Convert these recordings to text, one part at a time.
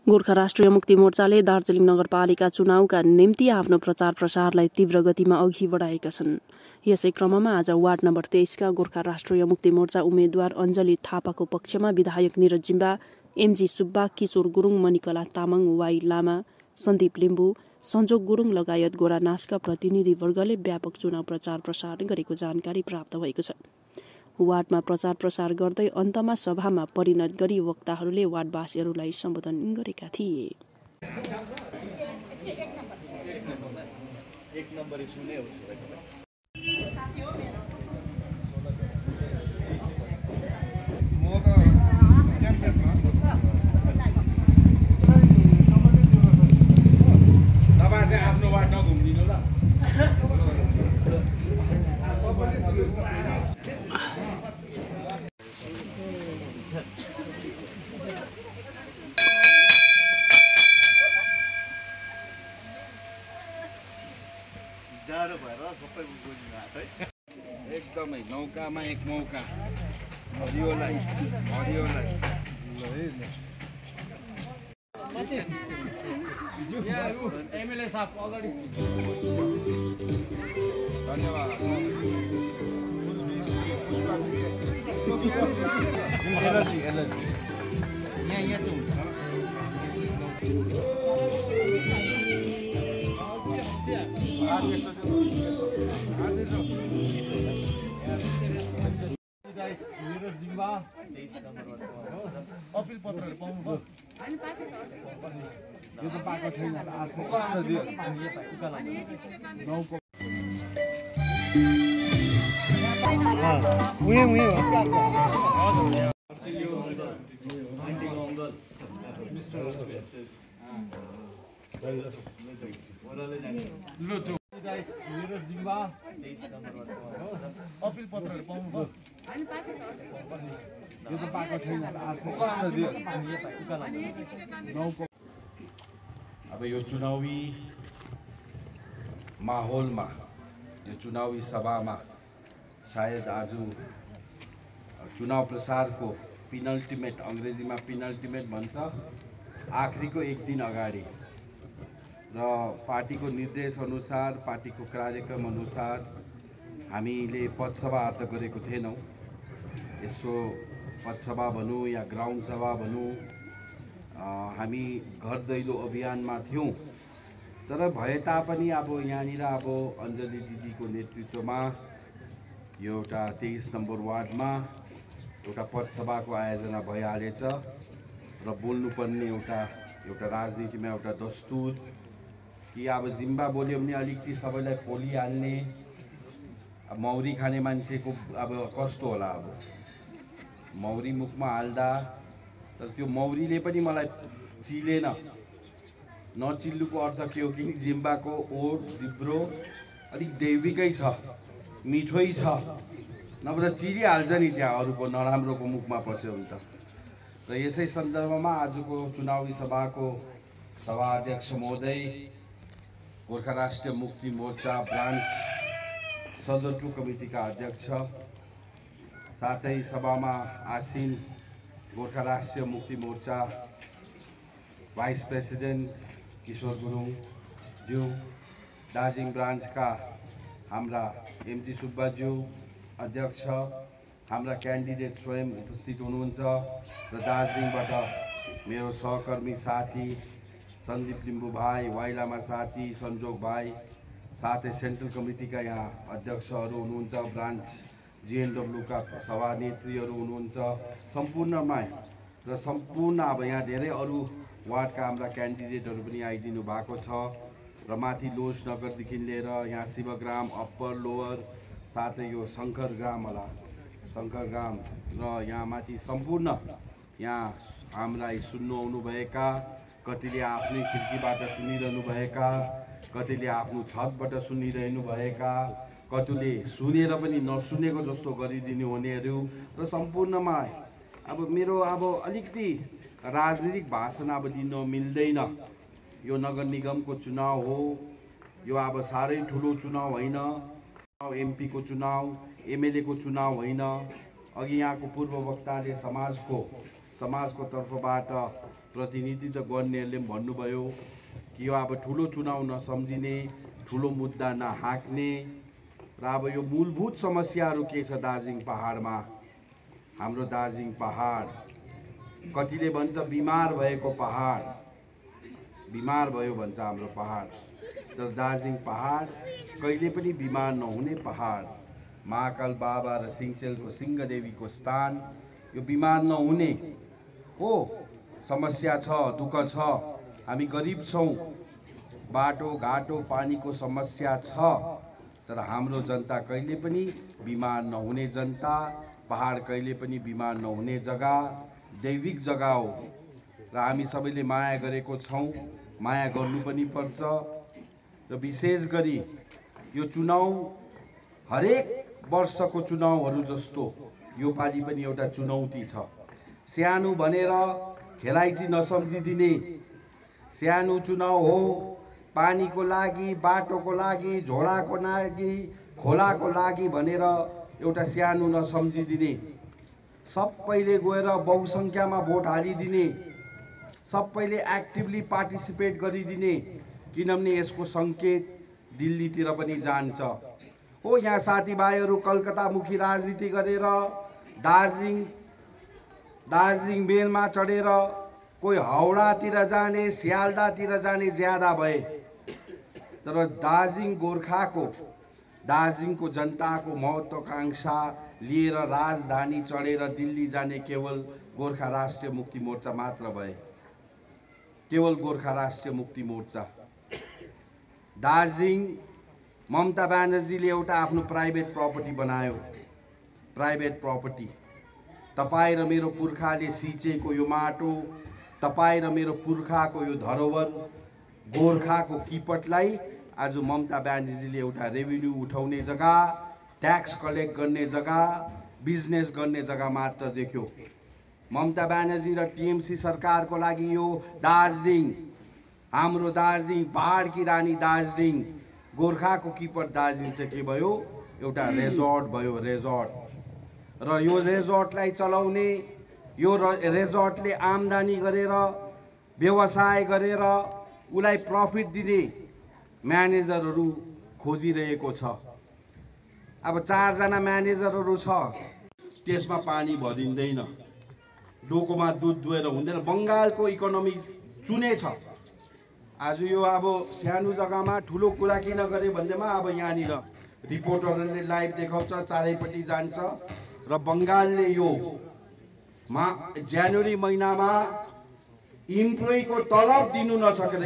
गोर्खा राष्ट्रिय मुक्ति मोर्चाले दार्जिलिङ नगरपालिका चुनावका निम्ति आफ्नो प्रचार प्रसारलाई तीव्र गतिमा अघि बढाएका छन्। यसै क्रममा आज वार्ड नम्बर 23 का गोर्खा राष्ट्रिय मुक्ति मोर्चा उम्मेद्वार अञ्जली थापाको पक्षमा विधायक निरज जिम्बा, एमजी सुब्बा, किशोर गुरुङ, मणिकला तामाङ, वाई लामा, सन्दीप लिम्बू, सञ्जोग गुरुङ लगायत गोरा नाचका प्रतिनिधिवर्गले व्यापक चुनाव प्रचार प्रसार गरेको जानकारी प्राप्त भएको छ। वार्डमा प्रचार प्रसार गर्दै अन्तमा सभामा परिणत गरी वक्ताहरूले वार्डवासीहरूलाई सम्बोधन गरेका थिए। जाडो भएर सबै बुझ्नु आएको है। एकदमै नौकामा एक मौका हरियोलाई एमएलए साहब अगाडि धन्यवाद। निरज जिम्बा 23 नम्बरमा अपिल पत्रहरू पाउनुभयो? यो त पाएको छैन। निरज जिम्बा 23 नम्बरमा अपिल पत्रहरू पाउनुभयो? यो त पाएको छैन। अब यो चुनावी माहौलमा, यो चुनावी सभामा सायद आज चुनाव प्रसारको पिनल्टिमेट, अङ्ग्रेजीमा पिनल्टिमेट भन्छ, आखिरीको एक दिन अगाडि र पार्टीको निर्देश अनुसार, पार्टीको कार्यक्रम अनुसार हामीले पथसभा त गरेको थिएनौँ। यसो पथसभा भनौँ या ग्राउन्ड सभा भनौँ, हामी घर दैलो अभियानमा थियौँ। तर भए तापनि अब यहाँनिर अब अञ्जली दिदीको नेतृत्वमा यो एउटा 23 नम्बर वार्डमा एउटा पथसभाको आयोजना भइहालेछ र बोल्नुपर्ने एउटा राजनीतिमा एउटा दस्तुर कि अब जिम्बा बोल्यो भने अलिकति सबैलाई पोलिहाल्ने, मौरी खाने मान्छेको अब कस्तो होला। अब मौरी मुखमा हाल्दा तर त्यो मौरीले पनि मलाई चिलेन। नचिल्नुको अर्थ के हो कि जिम्बाको ओठ जिब्रो अलिक दैविकै छ, मिठोइ छ, नभए त चिलिहाल्छ नि त्यहाँ अरूको नराम्रोको मुखमा पस्यो भने त। र यसै सन्दर्भमा आजको चुनावी सभाको सभाध्यक्ष महोदय, गोर्खा राष्ट्रिय मुक्ति मोर्चा ब्रान्च सदर 2 कमिटीका अध्यक्ष, साथै सभामा आसीन गोर्खा राष्ट्रिय मुक्ति मोर्चा भाइस प्रेसिडेन्ट किशोर गुरुङ ज्यू, दार्जिलिङ ब्रान्चका हाम्रा एमजी सुब्बाज्यू अध्यक्ष, हाम्रा क्यान्डिडेट स्वयं उपस्थित हुनुहुन्छ र दार्जिलिङबाट मेरो सहकर्मी साथी सन्दीप लिम्बू भाइ, वाई लामा साथी, सञ्जोग भाइ, साथै सेन्ट्रल कमिटीका यहाँ अध्यक्षहरू हुनुहुन्छ, ब्रान्च जिएनडब्ल्यूका सभानेत्रीहरू हुनुहुन्छ, सम्पूर्णमा र सम्पूर्ण अब यहाँ धेरै अरू वार्डका हाम्रा क्यान्डिडेटहरू पनि आइदिनु भएको छ र माथि लोज नगरदेखि लिएर यहाँ शिवग्राम, अप्पर लोवर, साथै यो शङ्करग्राम होला, शङ्करग्राम र यहाँ माथि सम्पूर्ण यहाँ हामीलाई सुन्नु आउनुभएका, कतिले आफ्नै खिड्कीबाट सुनिरहनु भएका, कतिले आफ्नो छतबाट सुनिरहनु भएका, कतिले सुनेर पनि नसुनेको जस्तो गरिदिनु हुनेहरू र सम्पूर्णमा अब मेरो अलिकति राजनीतिक भाषण दिन मिल्दैन। यो नगर निगमको चुनाव हो, यो साह्रै ठुलो चुनाव होइन, एमपी को चुनाव, एमएलए को चुनाव होइन। अघि यहाँको पूर्व वक्ताले समाजको तर्फबाट प्रतिनिधित्व गर्नेहरूले पनि भन्नुभयो कि यो अब ठुलो चुनाव नसम्झिने, ठुलो मुद्दा नहाँक्ने र अब यो मूलभूत समस्याहरू के छ दार्जिलिङ पहाडमा। हाम्रो दार्जिलिङ पहाड कतिले भन्छ बिमार भएको पहाड, बिमार भयो भन्छ हाम्रो पहाड, तर दार्जिलिङ पहाड कहिले पनि बिमार नहुने पहाड। महाकाल बाबा र सिंहचेलको सिंहदेवीको स्थान यो बिमार नहुने हो। समस्या छ, दुःख छ, हामी गरिब छौँ, बाटो घाटो पानीको समस्या छ, तर हाम्रो जनता कहिले पनि बिमार नहुने जनता। पहाड कहिले पनि बिमार नहुने जग्गा, दैविक जग्गा हो र हामी सबैले माया गरेको छौँ, माया गर्नु पनि पर्छ। र विशेष गरी यो चुनाव हरेक वर्षको चुनावहरू जस्तो यो पालि पनि एउटा चुनौती छ। सानो भनेर खेलाइची नसम्झिदिने, सानो चुनाव हो, पानीको लागि, बाटोको लागि, झोडाको लागि, खोलाको लागि भनेर एउटा सानो नसम्झिदिने, सबैले गएर बहुसङ्ख्यामा भोट हालिदिने, सबैले एक्टिभली पार्टिसिपेट गरिदिने, किनभने यसको सङ्केत दिल्लीतिर पनि जान्छ। हो, यहाँ साथीभाइहरू कलकत्तामुखी राजनीति गरेर दार्जिलिङ मेलमा चढेर कोही हाउडातिर जाने, सियालदातिर जाने ज्यादा भए, तर दार्जिलिङ गोर्खाको, दार्जिलिङको जनताको महत्त्वाकांक्षा लिएर राजधानी चढेर दिल्ली जाने केवल गोर्खा राष्ट्रिय मुक्ति मोर्चा मात्र भए, केवल गोर्खा राष्ट्रिय मुक्ति मोर्चा। दार्जिलिङ ममता ब्यानर्जीले एउटा आफ्नो प्राइभेट प्रपर्टी बनायो, प्राइभेट प्रपर्टी। तपाईँ र मेरो पुर्खाले सिंचेको यो माटो, तपाईँ र मेरो पुर्खाको यो धरोहर, गोर्खाको किपटलाई आज ममता ब्यानर्जीले एउटा रेभिन्यू उठाउने जग्गा, ट्याक्स कलेक्ट गर्ने जग्गा, बिजनेस गर्ने जग्गा मात्र देख्यो। ममता ब्यानर्जी र टिएमसी सरकारको लागि यो दार्जिलिङ, हाम्रो दार्जिलिङ, पहाडकी रानी दार्जिलिङ, गोर्खाको किपट दार्जिलिङ चाहिँ के भयो, एउटा रेजोर्ट भयो, रेजोर्ट। र यो रेजोर्टलाई चलाउने, यो रेजोर्टले आम्दानी गरेर, व्यवसाय गरेर उसलाई प्रफिट दिने म्यानेजरहरू खोजिरहेको छ। अब 4 जना म्यानेजरहरू छ, त्यसमा पानी भरिँदैन, डोकोमा दुध दुहेर हुँदैन। बङ्गालको इकोनोमी चुने छ। आज यो अब सानो जग्गामा ठुलो कुरा किन गरे भन्दैमा अब यहाँनिर रिपोर्टरहरूले लाइभ देखाउँछ, चारैपट्टि जान्छ र बङ्गालले यो जनवरी महिनामा इम्प्लोइको तलब दिनु नसकेर,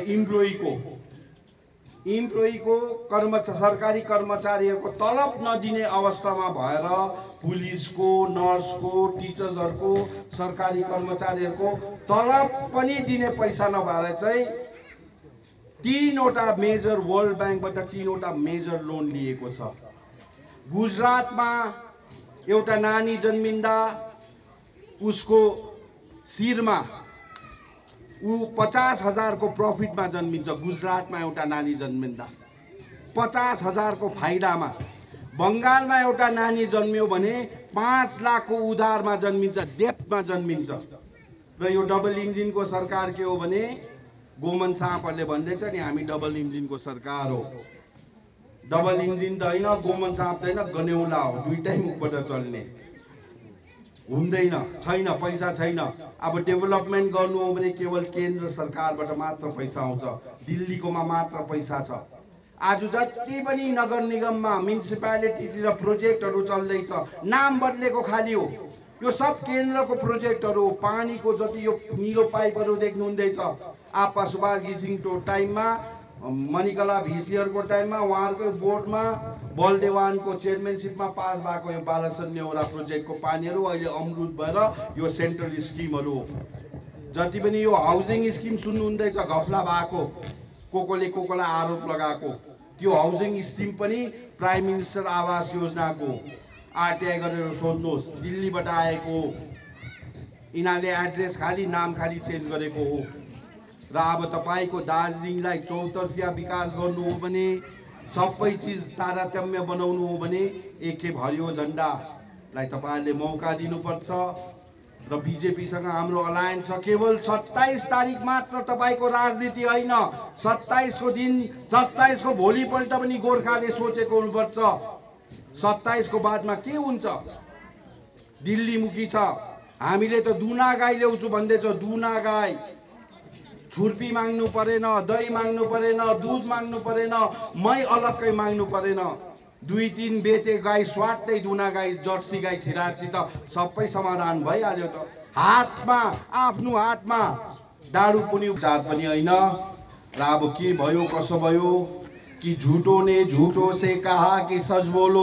इम्प्लोइको सरकारी कर्मचारीहरूको तलब नदिने अवस्थामा भएर पुलिसको, नर्सको, टिचर्सहरूको, सरकारी कर्मचारीहरूको तलब पनि दिने पैसा नभएर चाहिँ 3वटा मेजर वर्ल्ड ब्याङ्कबाट 3वटा मेजर लोन लिएको छ। गुजरातमा एउटा नानी जन्मिँदा उसको शिरमा ऊ 50,000 को प्रफिटमा जन्मिन्छ। गुजरातमा एउटा नानी जन्मिँदा 50,000 को फाइदामा। बङ्गालमा एउटा नानी जन्मियो भने 5 लाख को उधारमा जन्मिन्छ, डेप्टमा जन्मिन्छ। र यो डबल इन्जिनको सरकार के हो भने गोमन साहबहरूले भन्दैछ नि हामी डबल इन्जिनको सरकार हो। डबल इन्जिन त होइन, गोमन साहब त होइन, गनेउला हो, दुईटै मुखबाट चल्ने। हुँदैन, छैन, पैसा छैन। अब डेभलपमेन्ट गर्नु हो भने केवल केन्द्र सरकारबाट मात्र पैसा आउँछ, दिल्लीकोमा मात्र पैसा छ। आज जति पनि नगर निगममा, म्युनिसिपालिटीतिर प्रोजेक्टहरू चल्दैछ, नाम बदलेको खाली हो, यो सब केन्द्रको प्रोजेक्टहरू हो। पानीको जति यो निलो पाइपहरू देख्नु हुँदैछ, आपा सुभाष घिसिङको टाइममा, मणिकला भिसियरको टाइममा, उहाँहरूको बोर्डमा बलदेवानको चेयरम्यानसिपमा पास भएको यो 1200 नेउरा प्रोजेक्टको पानीहरू अहिले अमृत भएर यो सेन्ट्रल स्किमहरू हो। जति पनि यो हाउसिङ स्किम सुन्नुहुँदैछ घपला भएको, कोकोलाई आरोप लगाएको, त्यो हाउसिङ स्किम पनि प्राइम मिनिस्टर आवास योजनाको। आरटीआई गरेर सोध्नुहोस्, दिल्लीबाट आएको। यिनीहरूले एड्रेस खाली, नाम खाली चेन्ज गरेको हो। र अब तपाईँको दार्जिलिङलाई चौतर्फिया विकास गर्नु हो भने, सबै चिज तारतम्य बनाउनु हो भने एकखेप हरियो झन्डालाई तपाईँहरूले मौका दिनुपर्छ। र बिजेपीसँग हाम्रो अलायन्स छ। केवल 27 तारिक मात्र तपाईँको राजनीति होइन, 27 को दिन, 27 को भोलिपल्ट पनि गोर्खाले सोचेको हुनुपर्छ 27 को बादमा के हुन्छ। दिल्लीमुखी छ। हामीले त दुना गाई ल्याउँछु भन्दैछ, दुना गाई। छुर्पी माग्नु परेन, दही माग्नु परेन, दुध माग्नु परेन, मै अलग्गै माग्नु परेन। 2-3 बेते गाई स्वाट्दै दुना गाई, जर्सी गाई छिराची त सबै समाधान भइहाल्यो त। हातमा, आफ्नो हातमा दारू पनि उपचार पनि होइन। र अब के भयो कसो भयो कि झूठों ने झूठों से कहा कि सच बोलो,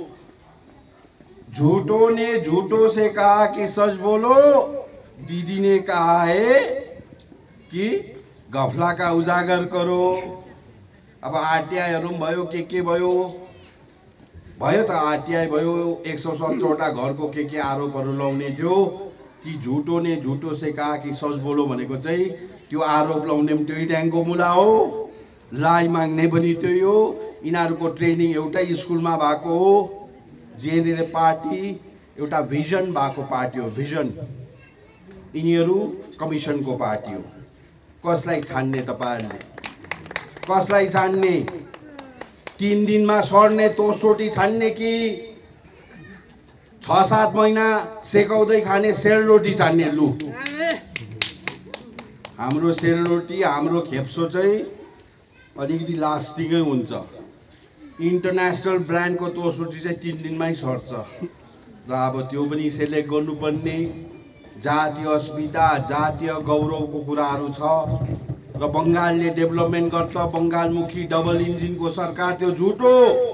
झूठों ने झूठों से कहा कि सच बोलो। दीदी ने कहा है कि गफला का उजागर करो। अब आरटीआईहरु भयो, के भयो त आरटीआई भयो। 117वटा घरको के आरोपहरु लाउने थियो कि झूठों ने झूठों से कहा कि सच बोलो भनेको चाहिँ त्यो आरोप लाउने पनि त्यही ड्याङको मुला हो, लाई माग्ने पनि त्यही हो। यिनीहरुको ट्रेनिङ एउटै स्कुलमा भएको हो। जेएनएल पार्टी एउटा भिजन भएको पार्टी हो, भिजन। यिनीहरु कमिसनको पार्टी हो। कसलाई छान्ने तपाईहरुले, कसलाई छान्ने? 3 दिनमा सर्ने तोसरोटी छान्ने कि 6-7 महिना सेकाउँदै खाने सेलरोटी छान्ने? लु, हाम्रो सेलरोटी, हाम्रो खेप्सो चाहिँ अलिकति लास्टिङै हुन्छ। इन्टरनेसनल ब्रान्डको तोसरोटी चाहिँ 3 दिनमै सर्छ। र अब त्यो पनि सेलेक्ट गर्नुपर्ने जातीय अस्मिता, जातीय गौरवको कुराहरू छ। र बंगालले डेभलपमेन्ट गर्छ, बंगालमुखी डबल इन्जिनको सरकार, त्यो झुटो।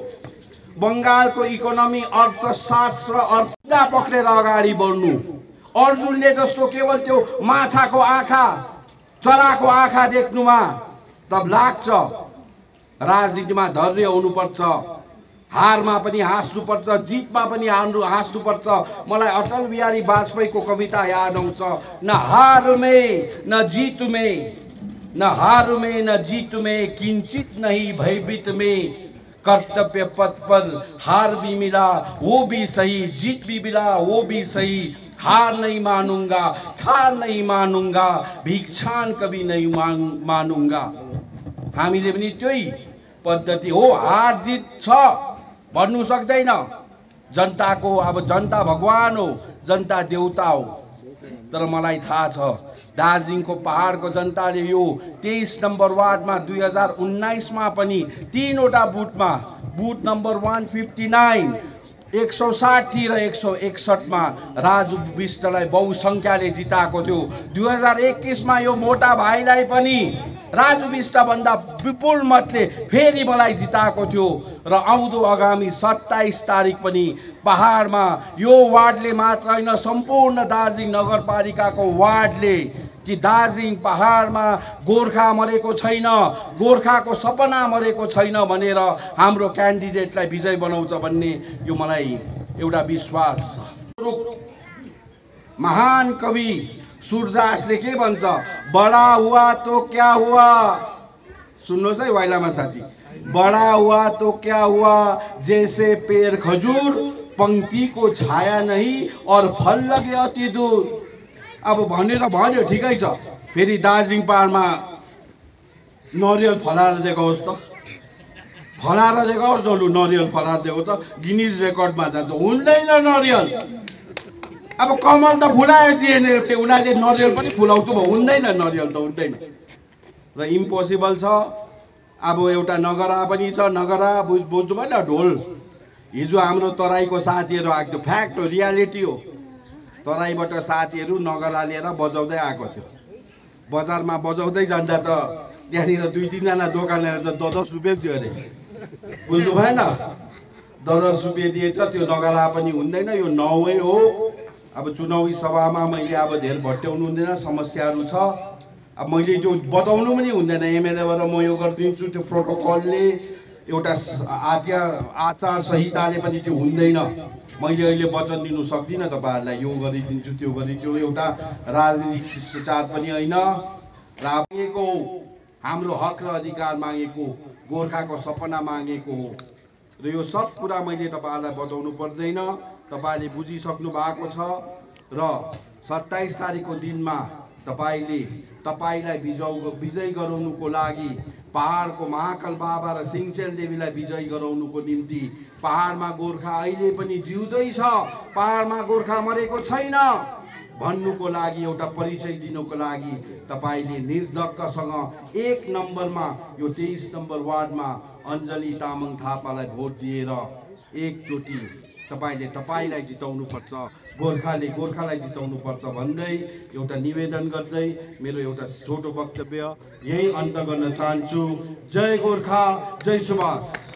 बंगालको इकोनोमी, अर्थशास्त्र, अर्थता पक्रेर अगाडि बढ्नु। अर्जुनले जस्तो केवल त्यो माछाको आँखा, चराको आँखा देख्नुमा तब लाग्छ। राजनीतिमा धैर्य हुनुपर्छ, हारमा पनि हाँस्नुपर्छ, जितमा पनि हाँस्नुपर्छ। मलाई अटल बिहारी वाजपेयीको कविता याद आउँछ, न हार में न जीत में, न हार में न जीत में, किंचित नहीं भयभीत में। कर्तव्य पथ पर हार भी मिला वो भी सही, जीत भी मिला वो भी सही। हार नहीं मानूंगा, ठार नहीं मानूंगा, भिक्षान कभी नहीं मानूंगा। हामीले पनि त्यही पद्धति हो। हार जित छ भन्नु सक्दैन। जनताको, अब जनता भगवान हो, जनता देउता हो। तर मलाई थाहा छ दार्जिलिङको पहाडको जनताले यो 23 नम्बर वार्डमा 2019 मा पनि 3 वटा बुथमा, बुथ नम्बर 159, 160 र 161 मा राजु विष्टलाई बहुसंख्याले जिताएको थियो। 2021 मा यो मोटा भाइलाई पनि राजु विष्ट भन्दा विपुल मतले फेरि मलाई जिताएको थियो। र आउँदो आगामी 27 तारिक पनि पहाडमा यो वार्डले मात्र हैन, सम्पूर्ण दार्जिलिङ नगरपालिकाको वार्डले कि दार्जिलिङ पहाडमा गोर्खा मरेको छैन, गोर्खाको सपना मरेको छैन भनेर हाम्रो क्यान्डिडेटलाई विजय बनाउँछ भन्ने यो मलाई एउटा विश्वास छ। महान कवि सूरदासले के भन्छ, बडा हुआ तो क्या हुआ। सुन्नुहोस् है वाइलामा साथी, बडा हुआ तो क्या हुआ, जैसे पेड़ खजूर, पंक्ति को छाया नहीं और फल लगे अति दूर। अब भनेर भन्यो ठिकै छ, फेरि दार्जिलिङ पहाडमा नरियल फलाएर देखाओस् त, फलाएर देखाओस् न। लु, नरियल फलाएर देखाउ त, गिनिज रेकर्डमा जान्छ। हुँदैन नरियल। अब कमल त फुलायो जिएनएलले, उनीहरूले नरियल पनि फुलाउँछु भयो, हुँदैन नरियल त, हुँदैन। र इम्पोसिबल छ। अब एउटा नगरा पनि छ, नगरा बुझ्नु भएन, ढोल। हिजो हाम्रो तराईको साथीहरू आएको थियो, फ्याक्ट हो, रियालिटी हो। तराईबाट साथीहरू नगरा लिएर बजाउँदै आएको थियो। बजारमा बजाउँदै जाँदा त त्यहाँनिर 2-3 जना दोकानदारले त 10 रुपियाँ दियो अरे, बुझ्नु भएन। 10 रुपियाँ दिएछ, त्यो नगरा पनि हुँदैन, यो नौवै हो। अब चुनावी सभामा मैले अब धेर भट्याउनु हुँदैन, समस्याहरू छ। अब मैले जो बताउनु पनि हुँदैन, एमएलएबाट म यो गरिदिन्छु, त्यो प्रोटोकलले, एउटा आचार संहिताले पनि त्यो हुँदैन। मैले अहिले वचन दिनु सक्दिनँ तपाईहरुलाई, यो गरिदिन्छु त्यो गरिदिन्छु, एउटा राजनीतिक शिष्टाचार पनि हैन। र मागेको हाम्रो हक र अधिकार मागेको, गोर्खाको सपना मागेको हो। र यो सब कुरा मैले तपाईहरुलाई बताउनु पर्दैन, तपाईले बुझिसक्नु भएको छ। र 27 तारिकको दिनमा तपाईलाई विजय गराउनुको लागि पहाडको महाकाल बाबा र सिंहचेल देवीलाई विजय गराउनुको निम्ति पहाडमा गोर्खा अहिले पनि जिउँदै छ, पहाडमा गोर्खा मरेको छैन भन्नुको लागि, एउटा परिचय दिनुको लागि तपाईले निर्धक्कसँग 1 नम्बरमा यो 23 नम्बर वार्डमा अञ्जली तामाङ थापालाई भोट दिएर एकचोटि तपाईलाई जिताउनु पर्छ, गोर्खालाई जिताउनु पर्छ भन्दै एउटा निवेदन गर्दै मेरो एउटा छोटो वक्तव्य यही अन्त गर्न चाहन्छु। जय गोर्खा, जय सुभाष।